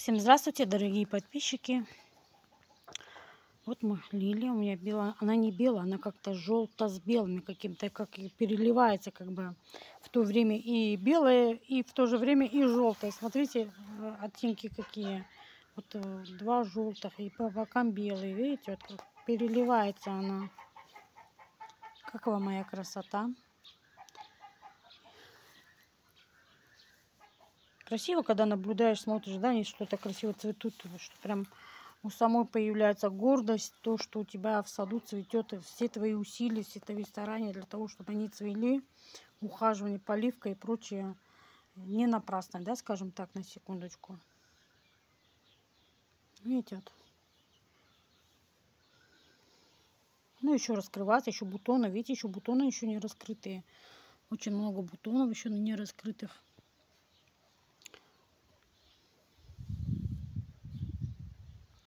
Всем здравствуйте, дорогие подписчики. Вот лилия у меня белая. Она не белая, она как-то желто с белыми каким-то, как и переливается как бы в то время и белая, и в то же время и желтая. Смотрите, оттенки какие. Вот два желтых и по бокам белые. Видите, вот как переливается она. Какова моя красота. Красиво, когда наблюдаешь, смотришь, да, они что-то красиво цветут, что прям у самой появляется гордость, то, что у тебя в саду цветет, и все твои усилия, все твои старания для того, чтобы они цвели, ухаживание, поливка и прочее, не напрасно, да, скажем так, на секундочку. Видите, вот. Ну, еще раскрываться, еще бутоны, видите, еще бутоны еще не раскрытые. Очень много бутонов еще не раскрытых.